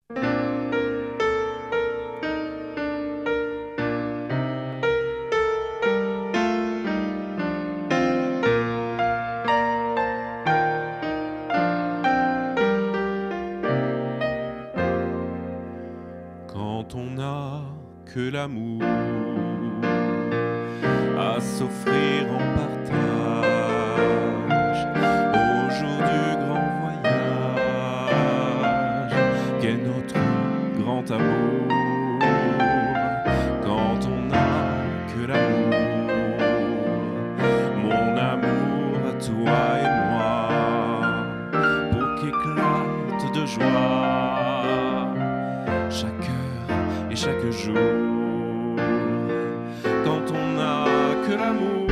Quand on n'a que l'amour à s'offrir en partage, au jour du grand voyage qu'est notre grand amour. Quand on n'a que l'amour, mon amour à toi et moi, pour qu'éclate de joie chaque heure et chaque jour. Quand on n'a que l'amour,